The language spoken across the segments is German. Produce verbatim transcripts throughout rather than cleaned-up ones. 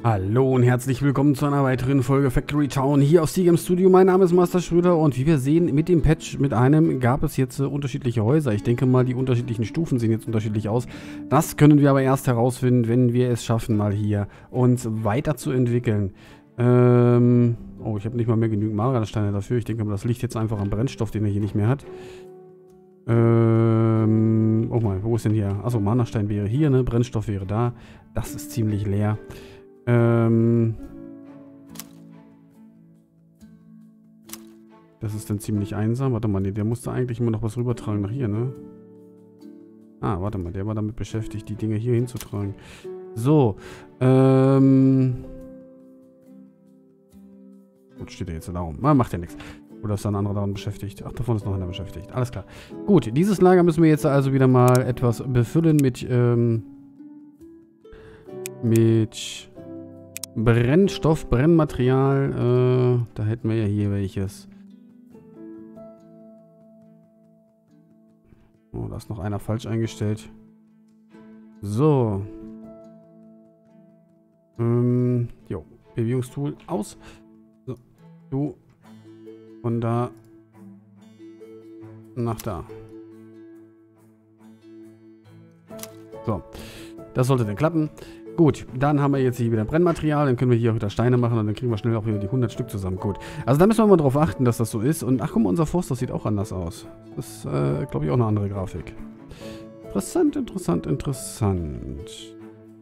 Hallo und herzlich willkommen zu einer weiteren Folge Factory Town hier aus Seagame Studio. Mein Name ist Master Schröder und wie wir sehen, mit dem Patch, mit einem gab es jetzt äh, unterschiedliche Häuser. Ich denke mal, die unterschiedlichen Stufen sehen jetzt unterschiedlich aus. Das können wir aber erst herausfinden, wenn wir es schaffen, mal hier uns weiterzuentwickeln. Ähm, oh, ich habe nicht mal mehr genügend Mardersteine dafür. Ich denke mal, das liegt jetzt einfach am Brennstoff, den er hier nicht mehr hat. Ähm, oh mal, wo ist denn hier? Achso, Marderstein wäre hier, ne? Brennstoff wäre da. Das ist ziemlich leer. Ähm. Das ist dann ziemlich einsam. Warte mal, nee, der musste eigentlich immer noch was rübertragen nach hier, ne? Ah, warte mal, der war damit beschäftigt, die Dinge hier hinzutragen. So, ähm. Gut, steht er jetzt da rum. Ah, macht ja nichts. Oder ist da ein anderer daran beschäftigt? Ach, davon ist noch einer beschäftigt. Alles klar. Gut, dieses Lager müssen wir jetzt also wieder mal etwas befüllen mit, ähm. Mit Brennstoff, Brennmaterial. Äh, da hätten wir ja hier welches. Oh, da ist noch einer falsch eingestellt. So. Ähm, jo. Bewegungstool aus. So. Du. Von da. Nach da. So. Das sollte dann klappen. Gut, dann haben wir jetzt hier wieder Brennmaterial, dann können wir hier auch wieder Steine machen und dann kriegen wir schnell auch wieder die hundert Stück zusammen. Gut, also da müssen wir mal drauf achten, dass das so ist. Und ach guck mal, unser Forster sieht auch anders aus. Das ist, äh, glaube ich, auch eine andere Grafik. Interessant, interessant, interessant.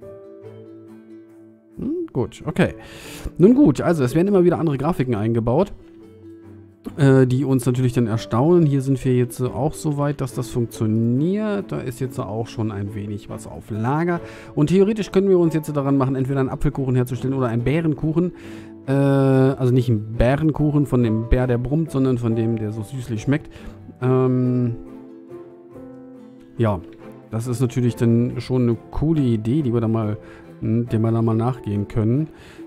Hm, gut, okay. Nun gut, also es werden immer wieder andere Grafiken eingebaut, äh, die uns natürlich dann erstaunen. Hier sind wir jetzt äh, auch so weit, dass das funktioniert. Da ist jetzt auch schon ein wenig was auf Lager. Und theoretisch können wir uns jetzt daran machen, entweder einen Apfelkuchen herzustellen oder einen Bärenkuchen. Äh, also nicht einen Bärenkuchen von dem Bär, der brummt, sondern von dem, der so süßlich schmeckt. Ähm, ja, das ist natürlich dann schon eine coole Idee, die wir da mal, der wir da mal nachgehen können.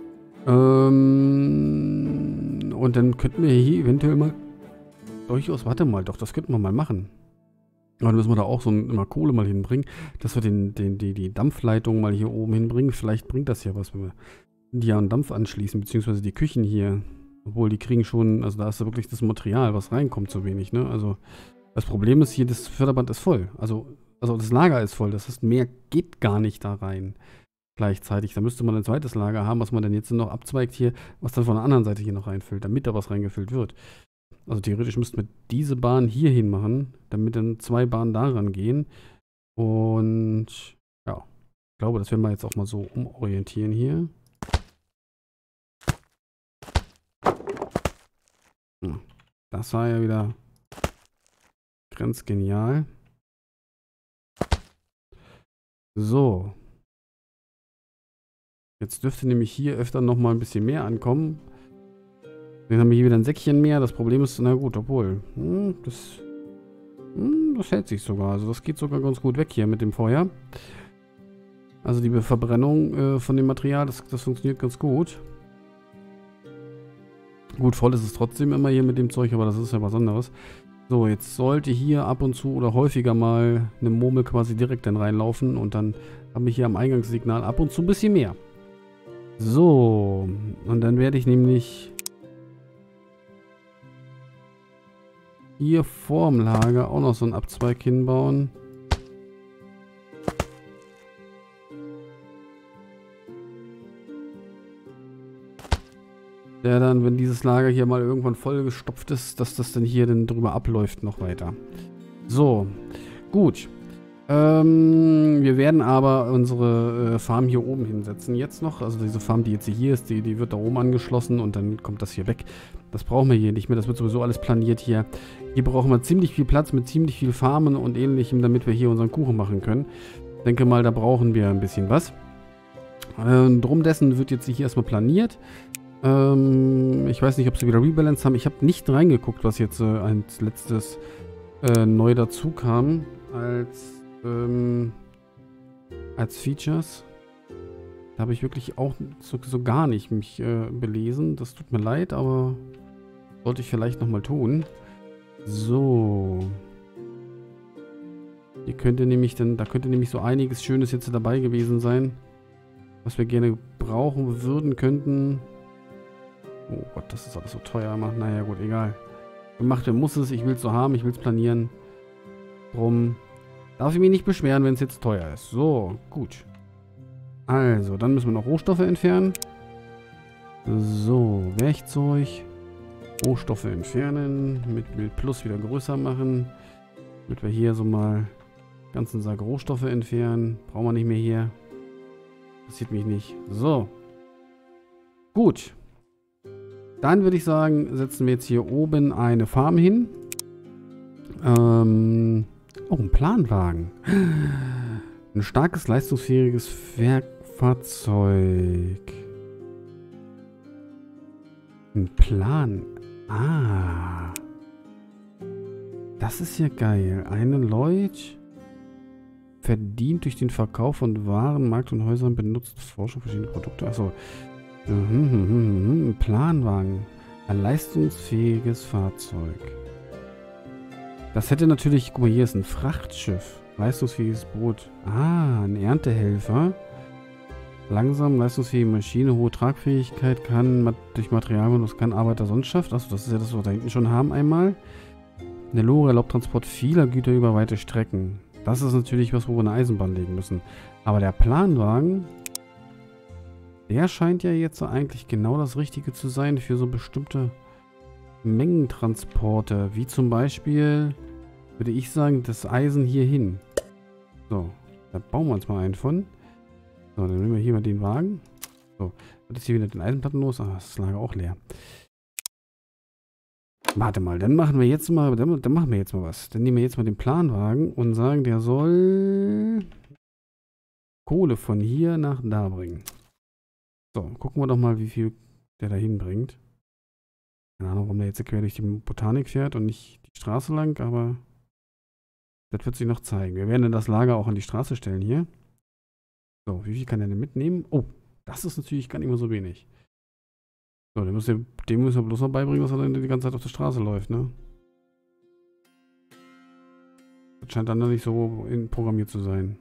Ähm, und dann könnten wir hier eventuell mal durchaus, warte mal, doch, das könnten wir mal machen. Aber dann müssen wir da auch so ein, immer Kohle mal hinbringen, dass wir den, den, die, die Dampfleitung mal hier oben hinbringen. Vielleicht bringt das ja was, wenn wir die an Dampf anschließen, beziehungsweise die Küchen hier. Obwohl, die kriegen schon, also da ist da wirklich das Material, was reinkommt, zu wenig, ne? Also, das Problem ist hier, das Förderband ist voll. Also, also das Lager ist voll. Das heißt, mehr geht gar nicht da rein. Gleichzeitig. Da müsste man ein zweites Lager haben, was man dann jetzt noch abzweigt hier, was dann von der anderen Seite hier noch reinfüllt, damit da was reingefüllt wird. Also theoretisch müssten wir diese Bahn hier hin machen, damit dann zwei Bahnen daran gehen. Und ja, ich glaube, das werden wir jetzt auch mal so umorientieren hier. Das war ja wieder grenzgenial. So. Jetzt dürfte nämlich hier öfter noch mal ein bisschen mehr ankommen. Dann haben wir hier wieder ein Säckchen mehr. Das Problem ist, na gut, obwohl, hm, das, hm, das hält sich sogar. Also das geht sogar ganz gut weg hier mit dem Feuer. Also die Verbrennung äh, von dem Material, das, das funktioniert ganz gut. Gut, voll ist es trotzdem immer hier mit dem Zeug, aber das ist ja was anderes. So, jetzt sollte hier ab und zu oder häufiger mal eine Murmel quasi direkt dann reinlaufen. Und dann haben wir hier am Eingangssignal ab und zu ein bisschen mehr. So, und dann werde ich nämlich hier vorm Lager auch noch so einen Abzweig hinbauen. Der dann, wenn dieses Lager hier mal irgendwann vollgestopft ist, dass das dann hier dann drüber abläuft noch weiter. So, gut. Ähm, wir werden aber unsere äh, Farm hier oben hinsetzen jetzt noch. Also diese Farm, die jetzt hier ist, die, die wird da oben angeschlossen und dann kommt das hier weg. Das brauchen wir hier nicht mehr. Das wird sowieso alles planiert hier. Hier brauchen wir ziemlich viel Platz mit ziemlich viel Farmen und ähnlichem, damit wir hier unseren Kuchen machen können. Ich denke mal, da brauchen wir ein bisschen was. Ähm, drum dessen wird jetzt hier erstmal planiert. Ähm, ich weiß nicht, ob sie wieder Rebalance haben. Ich habe nicht reingeguckt, was jetzt äh, als letztes äh, neu dazu kam. Als Ähm, als Features. Da habe ich wirklich auch so, so gar nicht mich äh, belesen. Das tut mir leid, aber sollte ich vielleicht nochmal tun. So. Hier könnte nämlich dann, da könnte nämlich so einiges Schönes jetzt dabei gewesen sein, was wir gerne brauchen würden, könnten... Oh Gott, das ist alles so teuer. Naja, gut, egal. Gemacht, wer muss es. Ich will es so haben. Ich will es planieren. Drum darf ich mich nicht beschweren, wenn es jetzt teuer ist. So, gut. Also, dann müssen wir noch Rohstoffe entfernen. So, Werkzeug. Rohstoffe entfernen. Mit, mit Plus wieder größer machen. Damit wir hier so mal ganzen Sack Rohstoffe entfernen. Brauchen wir nicht mehr hier. Interessiert mich nicht. So. Gut. Dann würde ich sagen, setzen wir jetzt hier oben eine Farm hin. Ähm, oh, ein Planwagen. Ein starkes, leistungsfähiges Werkfahrzeug. Ein Plan. Ah. Das ist ja geil. Eine Leute verdient durch den Verkauf von Waren, Markt und Häusern, benutzt Forschung verschiedener Produkte. Achso. Ein Planwagen. Ein leistungsfähiges Fahrzeug. Das hätte natürlich... Guck mal, hier ist ein Frachtschiff. Leistungsfähiges Boot. Ah, ein Erntehelfer. Langsam, leistungsfähige Maschine, hohe Tragfähigkeit, kann durch Materialbonus, kann Arbeiter sonst schafft. Achso, das ist ja das, was wir da hinten schon haben einmal. Eine Lore erlaubt Transport vieler Güter über weite Strecken. Das ist natürlich was, wo wir eine Eisenbahn legen müssen. Aber der Planwagen... Der scheint ja jetzt eigentlich genau das Richtige zu sein für so bestimmte Mengentransporte. Wie zum Beispiel, würde ich sagen, das Eisen hier hin. So, da bauen wir uns mal einen von. So, dann nehmen wir hier mal den Wagen. So, wird jetzt hier wieder den Eisenplatten los? Ah, das Lager auch leer. Warte mal, dann machen wir jetzt mal, dann, dann machen wir jetzt mal was. Dann nehmen wir jetzt mal den Planwagen und sagen, der soll Kohle von hier nach da bringen. So, gucken wir doch mal, wie viel der da hinbringt. Keine Ahnung, warum der jetzt quer durch die Botanik fährt und nicht die Straße lang, aber das wird sich noch zeigen. Wir werden dann das Lager auch an die Straße stellen hier. So, wie viel kann der denn mitnehmen? Oh, das ist natürlich gar nicht mehr so wenig. So, dem müssen wir, dem müssen wir bloß noch beibringen, dass er dann die ganze Zeit auf der Straße läuft, ne? Das scheint dann noch nicht so in programmiert zu sein.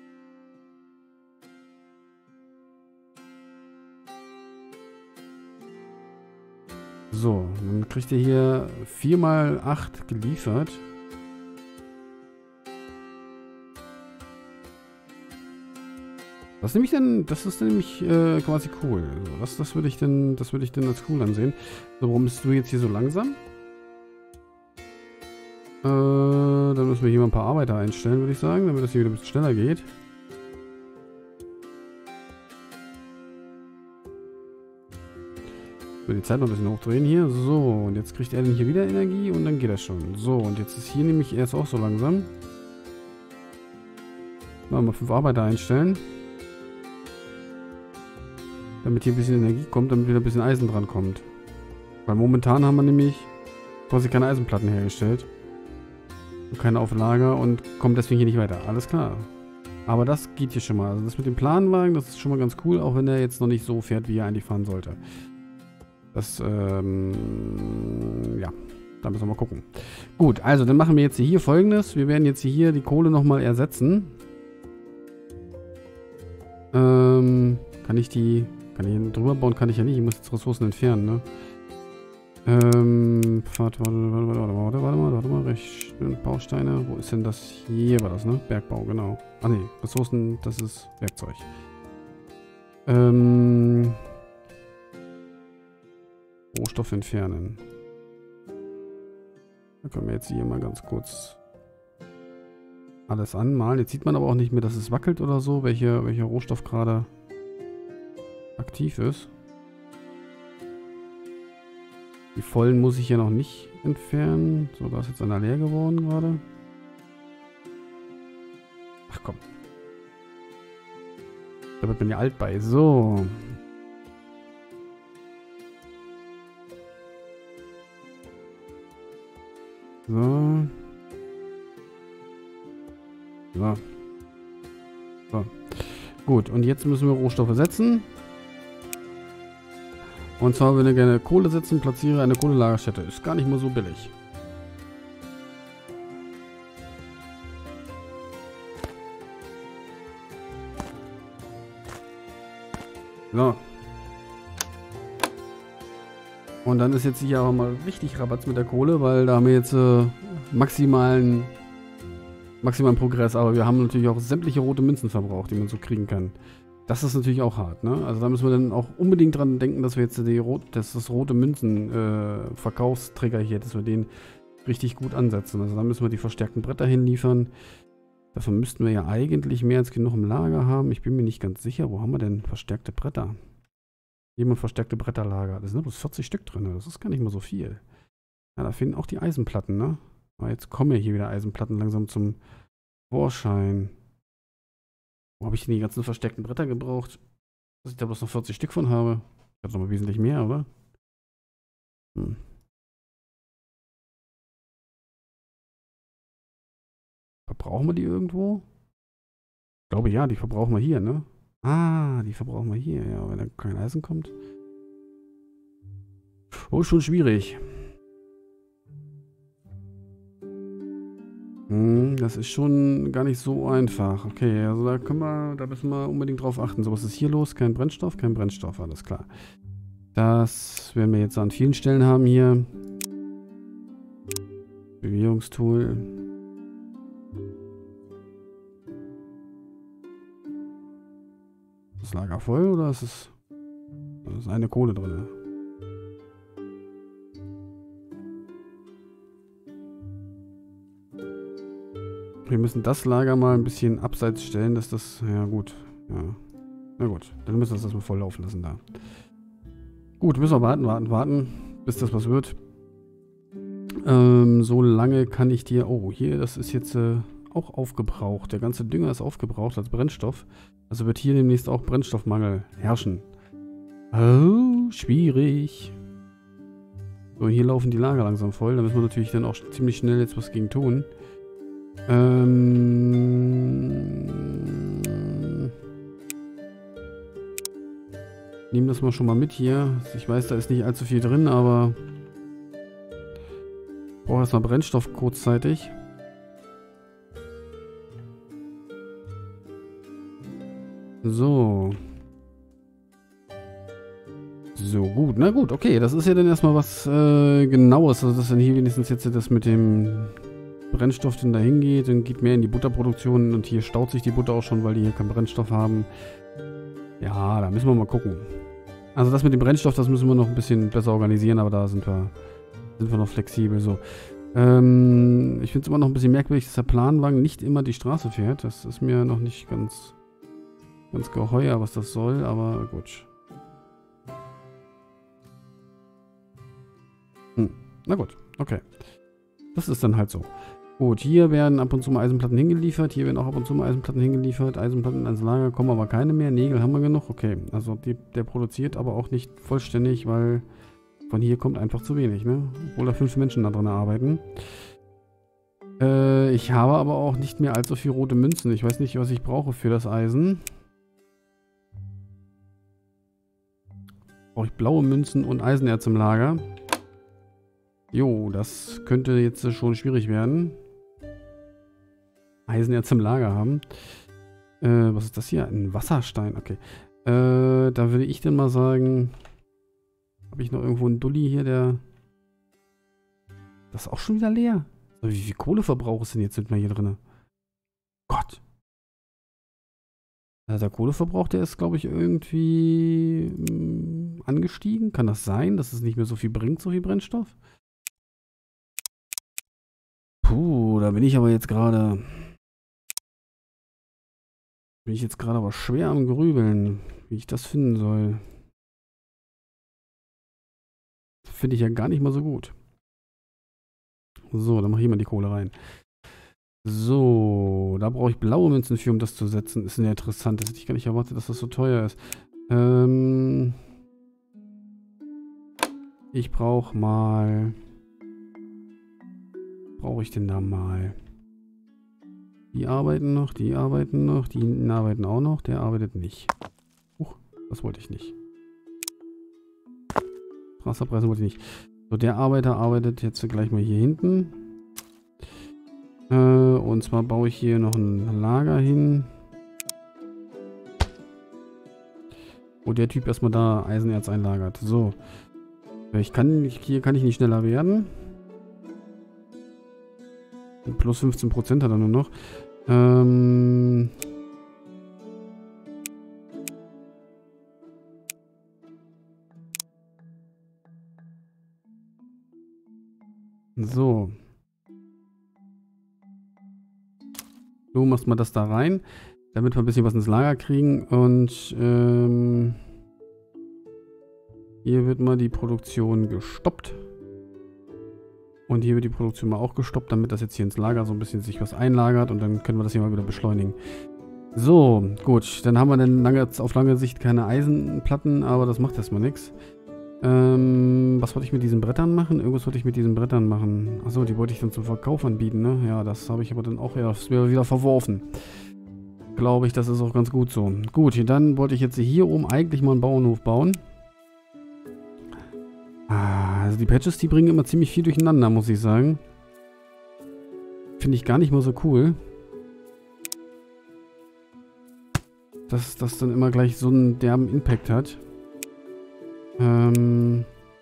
So, dann kriegt ihr hier vier mal acht geliefert. Das ist nämlich dann, das ist nämlich äh, quasi cool. Also das, das würde ich denn, das würde ich denn als cool ansehen. So, warum bist du jetzt hier so langsam? Äh, dann müssen wir hier mal ein paar Arbeiter einstellen, würde ich sagen, damit das hier wieder ein bisschen schneller geht. So, die Zeit noch ein bisschen hochdrehen hier. So, und jetzt kriegt er dann hier wieder Energie und dann geht das schon. So, und jetzt ist hier nämlich erst auch so langsam. Mal fünf Arbeiter einstellen. Damit hier ein bisschen Energie kommt, damit wieder ein bisschen Eisen dran kommt. Weil momentan haben wir nämlich quasi keine Eisenplatten hergestellt. Und keine auf Lager und kommen deswegen hier nicht weiter. Alles klar. Aber das geht hier schon mal. Also das mit dem Planwagen, das ist schon mal ganz cool, auch wenn er jetzt noch nicht so fährt, wie er eigentlich fahren sollte. Das, ähm, ja, da müssen wir mal gucken. Gut, also dann machen wir jetzt hier Folgendes. Wir werden jetzt hier die Kohle nochmal ersetzen. Ähm, kann ich die, kann ich hier drüber bauen? Kann ich ja nicht. Ich muss jetzt Ressourcen entfernen, ne? Ähm, warte, warte, warte, warte, warte, warte mal, warte mal, recht, Bausteine. Wo ist denn das? Hier war das, ne? Bergbau, genau. Ah, ne, Ressourcen, das ist Werkzeug. Ähm... Rohstoff entfernen. Da können wir jetzt hier mal ganz kurz alles anmalen. Jetzt sieht man aber auch nicht mehr, dass es wackelt oder so, welche, welcher Rohstoff gerade aktiv ist. Die vollen muss ich ja noch nicht entfernen. So, da ist jetzt einer leer geworden gerade. Ach komm. Da wird man ja alt bei. So. So. So. So. Gut, und jetzt müssen wir Rohstoffe setzen. Und zwar würde ich gerne Kohle setzen, platziere eine Kohlelagerstätte. Ist gar nicht mal so billig. So. Und dann ist jetzt hier aber mal richtig Rabatz mit der Kohle, weil da haben wir jetzt äh, maximalen, maximalen Progress. Aber wir haben natürlich auch sämtliche rote Münzen verbraucht, die man so kriegen kann. Das ist natürlich auch hart, ne? Also da müssen wir dann auch unbedingt dran denken, dass wir jetzt die rot, das, das rote Münzen äh, Verkaufstrigger hier, dass wir den richtig gut ansetzen. Also da müssen wir die verstärkten Bretter hinliefern. Dafür müssten wir ja eigentlich mehr als genug im Lager haben. Ich bin mir nicht ganz sicher, wo haben wir denn verstärkte Bretter? Jemand verstärkte Bretterlager. Da sind bloß vierzig Stück drin. Das ist gar nicht mal so viel. Ja, da fehlen auch die Eisenplatten, ne? Aber jetzt kommen ja hier wieder Eisenplatten langsam zum Vorschein. Wo habe ich denn die ganzen versteckten Bretter gebraucht? Dass ich da bloß noch vierzig Stück von habe. Ich habe noch mal wesentlich mehr, oder? Hm. Verbrauchen wir die irgendwo? Ich glaube ja, die verbrauchen wir hier, ne? Ah, die verbrauchen wir hier. Ja, wenn da kein Eisen kommt. Oh, schon schwierig. Hm, das ist schon gar nicht so einfach. Okay, also da können wir, da müssen wir unbedingt drauf achten. So, was ist hier los? Kein Brennstoff? Kein Brennstoff, alles klar. Das werden wir jetzt an vielen Stellen haben hier. Bewegungstool. Ist das Lager voll oder ist es... Da ist eine Kohle drin. Wir müssen das Lager mal ein bisschen abseits stellen, dass das... Ja gut. Ja. Na gut, dann müssen wir das mal voll laufen lassen da. Gut, müssen wir warten, warten, warten, bis das was wird. Ähm, so lange kann ich dir... Oh, hier, das ist jetzt äh, auch aufgebraucht. Der ganze Dünger ist aufgebraucht als Brennstoff. Also wird hier demnächst auch Brennstoffmangel herrschen. Oh, schwierig. So, hier laufen die Lager langsam voll. Da müssen wir natürlich dann auch ziemlich schnell jetzt was gegen tun. Ähm... Nehmen das mal schon mal mit hier. Ich weiß, da ist nicht allzu viel drin, aber... Ich brauche erstmal Brennstoff kurzzeitig. So. So, gut. Na gut, okay. Das ist ja dann erstmal was äh, Genaues. Also, dass dann hier wenigstens jetzt das mit dem Brennstoff dann dahin geht und geht mehr in die Butterproduktion. Und hier staut sich die Butter auch schon, weil die hier keinen Brennstoff haben. Ja, da müssen wir mal gucken. Also das mit dem Brennstoff, das müssen wir noch ein bisschen besser organisieren, aber da sind wir, sind wir noch flexibel. So. Ähm, ich finde es immer noch ein bisschen merkwürdig, dass der Planwagen nicht immer die Straße fährt. Das ist mir noch nicht ganz, ganz geheuer, was das soll, aber gut. Hm. Na gut, okay. Das ist dann halt so. Gut, hier werden ab und zu mal Eisenplatten hingeliefert. Hier werden auch ab und zu mal Eisenplatten hingeliefert. Eisenplatten ans Lager kommen aber keine mehr. Nägel haben wir genug. Okay, also die, der produziert aber auch nicht vollständig, weil von hier kommt einfach zu wenig, ne? Obwohl da fünf Menschen da drin arbeiten. Äh, ich habe aber auch nicht mehr allzu viel rote Münzen. Ich weiß nicht, was ich brauche für das Eisen. Brauche ich blaue Münzen und Eisenerz im Lager. Jo, das könnte jetzt schon schwierig werden. Eisenerz im Lager haben. Äh, was ist das hier? Ein Wasserstein, okay. Äh, da würde ich dann mal sagen... Habe ich noch irgendwo einen Dulli hier, der... Das ist auch schon wieder leer. Wie viel Kohleverbrauch ist denn jetzt mit mir hier drin? Gott. Also der Kohleverbrauch, der ist, glaube ich, irgendwie mh, angestiegen. Kann das sein, dass es nicht mehr so viel bringt, so viel Brennstoff? Puh, da bin ich aber jetzt gerade... Bin ich jetzt gerade aber schwer am Grübeln, wie ich das finden soll. Finde ich ja gar nicht mal so gut. So, dann mache ich mal die Kohle rein. So, da brauche ich blaue Münzen für, um das zu setzen. Ist ja interessant. Das hätte ich gar nicht erwartet, dass das so teuer ist. Ähm... Ich brauche mal... Brauche ich denn da mal? Die arbeiten noch, die arbeiten noch, die arbeiten auch noch, der arbeitet nicht. Huch, das wollte ich nicht. Wasserpreise wollte ich nicht. So, der Arbeiter arbeitet jetzt gleich mal hier hinten. Äh, und zwar baue ich hier noch ein Lager hin. Wo der Typ erstmal da Eisenerz einlagert. So. Ich kann, hier kann ich nicht schneller werden. Plus fünfzehn Prozent hat er nur noch. Ähm... So. Du machst mal das da rein, damit wir ein bisschen was ins Lager kriegen. Und ähm, hier wird mal die Produktion gestoppt. Und hier wird die Produktion mal auch gestoppt, damit das jetzt hier ins Lager so ein bisschen sich was einlagert. Und dann können wir das hier mal wieder beschleunigen. So, gut. Dann haben wir dann lange, auf lange Sicht keine Eisenplatten, aber das macht erstmal nichts. Ähm, was wollte ich mit diesen Brettern machen? Irgendwas wollte ich mit diesen Brettern machen. Achso, die wollte ich dann zum Verkauf anbieten, ne? Ja, das habe ich aber dann auch ja, das wäre wieder verworfen. Glaube ich, das ist auch ganz gut so. Gut, dann wollte ich jetzt hier oben eigentlich mal einen Bauernhof bauen. Ah, also die Patches, die bringen immer ziemlich viel durcheinander, muss ich sagen. Finde ich gar nicht mal so cool. Dass das dann immer gleich so einen derben Impact hat. Ähm...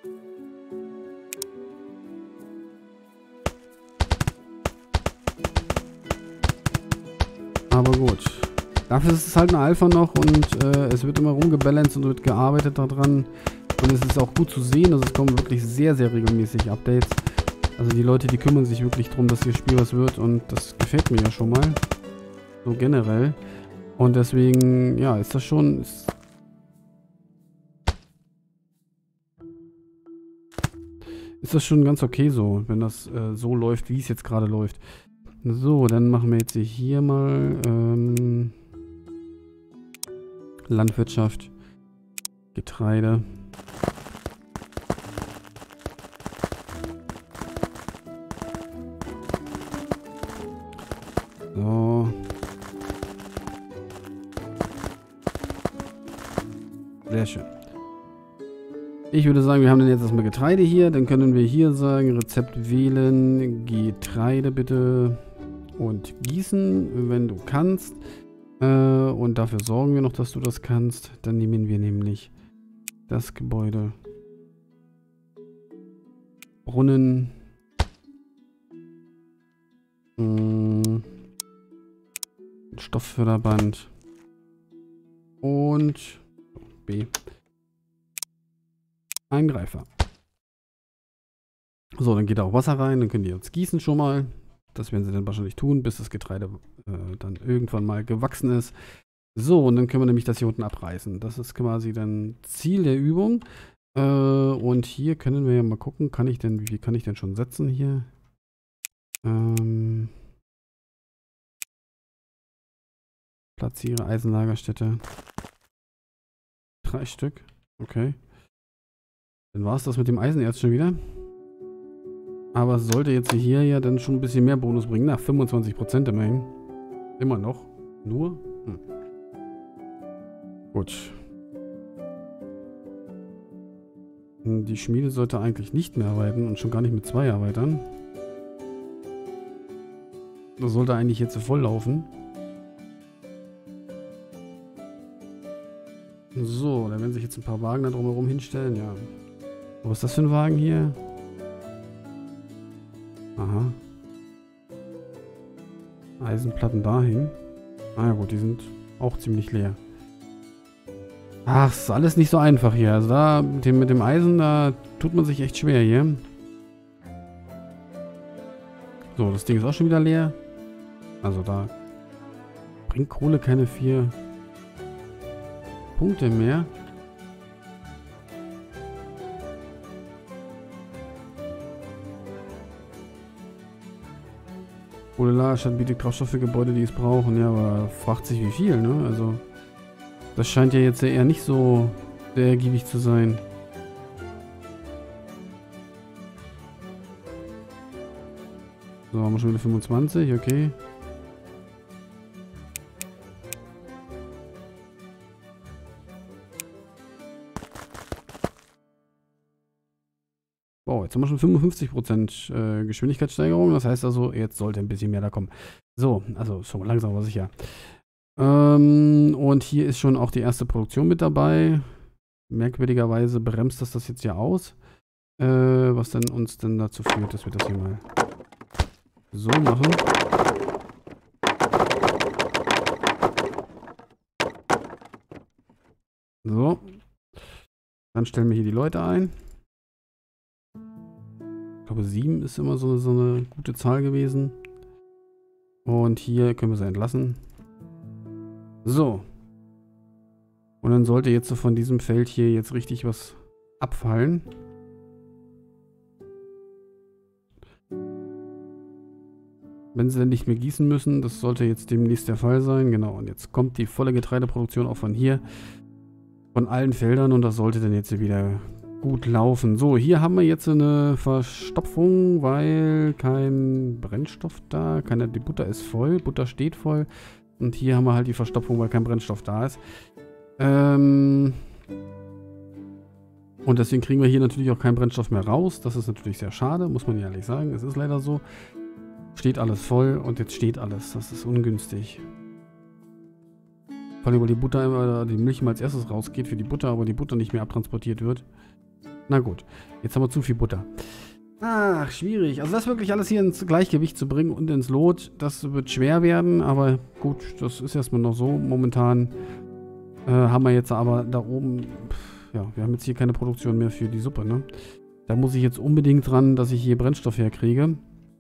Aber gut. Dafür ist es halt eine Alpha noch und äh, es wird immer rumgebalanced und wird gearbeitet daran. Und es ist auch gut zu sehen, also es kommen wirklich sehr, sehr regelmäßig Updates. Also die Leute, die kümmern sich wirklich darum, dass ihr Spiel was wird und das gefällt mir ja schon mal. So generell. Und deswegen, ja, ist das schon... Ist Ist das schon ganz okay so, wenn das äh, so läuft, wie es jetzt gerade läuft. So, dann machen wir jetzt hier mal ähm, Landwirtschaft, Getreide. So. Sehr schön. Ich würde sagen, wir haben dann jetzt erstmal Getreide hier. Dann können wir hier sagen, Rezept wählen, Getreide bitte und gießen, wenn du kannst. Äh, und dafür sorgen wir noch, dass du das kannst. Dann nehmen wir nämlich das Gebäude. Brunnen. Mh, Stoffförderband. Und B. Eingreifer. So, dann geht auch Wasser rein, dann können die jetzt gießen schon mal. Das werden sie dann wahrscheinlich tun, bis das Getreide äh, dann irgendwann mal gewachsen ist. So, und dann können wir nämlich das hier unten abreißen. Das ist quasi dann Ziel der Übung. Äh, und hier können wir ja mal gucken, kann ich denn, wie viel kann ich denn schon setzen hier? Ähm, platziere Eisenlagerstätte. Drei Stück. Okay. Dann war es das mit dem Eisenerz schon wieder. Aber es sollte jetzt hier ja dann schon ein bisschen mehr Bonus bringen. Nach fünfundzwanzig Prozent immerhin. Immer noch. Nur? Hm. Gut. Die Schmiede sollte eigentlich nicht mehr arbeiten und schon gar nicht mit zwei Arbeitern. Das sollte eigentlich jetzt voll laufen. So, da werden sich jetzt ein paar Wagen da drumherum hinstellen, ja. Was ist das für ein Wagen hier? Aha. Eisenplatten dahin. Ah ja gut, die sind auch ziemlich leer. Ach, ist alles nicht so einfach hier. Also da mit dem, mit dem Eisen, da tut man sich echt schwer hier. So, das Ding ist auch schon wieder leer. Also da bringt Kohle keine vier Punkte mehr. Kohlelagerstadt bietet Kraftstoff für Gebäude, die es brauchen. Ja, aber fragt sich wie viel, ne? Also, das scheint ja jetzt eher nicht so sehr ergiebig zu sein. So, haben wir schon wieder fünfundzwanzig, okay. Wow, jetzt haben wir schon fünfundfünfzig Prozent äh, Geschwindigkeitssteigerung. Das heißt also, jetzt sollte ein bisschen mehr da kommen. So, also schon langsam aber sicher. Ähm, und hier ist schon auch die erste Produktion mit dabei. Merkwürdigerweise bremst das das jetzt hier aus. Äh, was dann uns dann dazu führt, dass wir das hier mal so machen. So. Dann stellen wir hier die Leute ein. Ich glaube, sieben ist immer so, so eine gute Zahl gewesen. Und hier können wir sie entlassen. So. Und dann sollte jetzt so von diesem Feld hier jetzt richtig was abfallen. Wenn sie dann nicht mehr gießen müssen, das sollte jetzt demnächst der Fall sein. Genau, und jetzt kommt die volle Getreideproduktion auch von hier. Von allen Feldern und das sollte dann jetzt wieder gut laufen. So, hier haben wir jetzt eine Verstopfung, weil kein Brennstoff da, keine, die Butter ist voll, Butter steht voll. Und hier haben wir halt die Verstopfung, weil kein Brennstoff da ist. Ähm und deswegen kriegen wir hier natürlich auch keinen Brennstoff mehr raus. Das ist natürlich sehr schade, muss man ehrlich sagen. Es ist leider so. Steht alles voll und jetzt steht alles. Das ist ungünstig. Vor allem, weil die Butter, die Milch mal als erstes rausgeht für die Butter, aber die Butter nicht mehr abtransportiert wird. Na gut, jetzt haben wir zu viel Butter. Ach, schwierig. Also das wirklich alles hier ins Gleichgewicht zu bringen und ins Lot, das wird schwer werden, aber gut, das ist erstmal noch so. Momentan äh, haben wir jetzt aber da oben, pff, ja, wir haben jetzt hier keine Produktion mehr für die Suppe, ne? Da muss ich jetzt unbedingt dran, dass ich hier Brennstoff herkriege.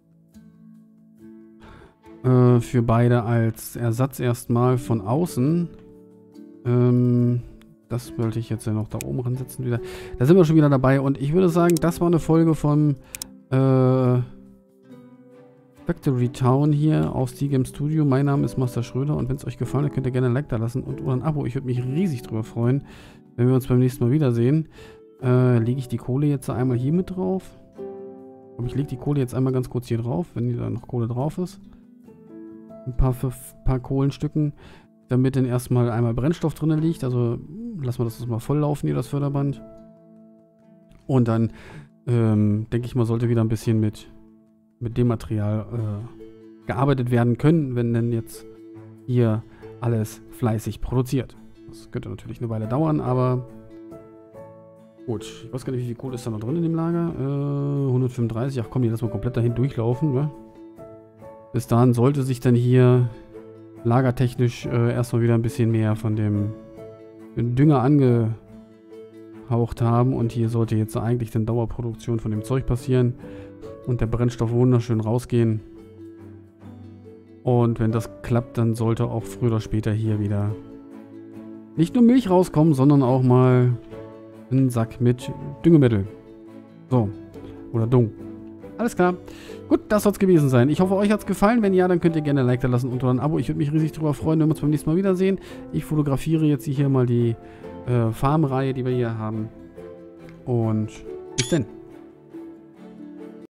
Äh, für beide als Ersatz erstmal von außen. Ähm... Das wollte ich jetzt ja noch da oben ransetzen wieder. Da sind wir schon wieder dabei. Und ich würde sagen, das war eine Folge von äh, Factory Town hier aus T-Game Studio. Mein Name ist Master Schröder. Und wenn es euch gefallen hat, könnt ihr gerne ein Like da lassen und oder ein Abo. Ich würde mich riesig drüber freuen, wenn wir uns beim nächsten Mal wiedersehen. Äh, lege ich die Kohle jetzt einmal hier mit drauf. Aber ich lege die Kohle jetzt einmal ganz kurz hier drauf, wenn da noch Kohle drauf ist. Ein paar, paar Kohlenstücken. Damit dann erstmal einmal Brennstoff drin liegt. Also lassen wir das mal voll laufen hier, das Förderband. Und dann, ähm, denke ich mal, sollte wieder ein bisschen mit, mit dem Material äh, gearbeitet werden können, wenn denn jetzt hier alles fleißig produziert. Das könnte natürlich eine Weile dauern, aber gut. Ich weiß gar nicht, wie viel Kohle ist da noch drin in dem Lager. Äh, hundertfünfunddreißig. Ach komm, die lassen wir komplett dahin durchlaufen. Ne? Bis dahin sollte sich dann hier lagertechnisch äh, erstmal wieder ein bisschen mehr von dem Dünger angehaucht haben. Und hier sollte jetzt eigentlich dann Dauerproduktion von dem Zeug passieren. Und der Brennstoff wunderschön rausgehen. Und wenn das klappt, dann sollte auch früher oder später hier wieder nicht nur Milch rauskommen, sondern auch mal ein Sack mit Düngemittel. So. Oder Dung. Alles klar. Gut, das soll es gewesen sein. Ich hoffe, euch hat es gefallen. Wenn ja, dann könnt ihr gerne ein Like da lassen und oder ein Abo. Ich würde mich riesig darüber freuen, wenn wir uns beim nächsten Mal wiedersehen. Ich fotografiere jetzt hier mal die äh, Farmreihe, die wir hier haben. Und bis dann.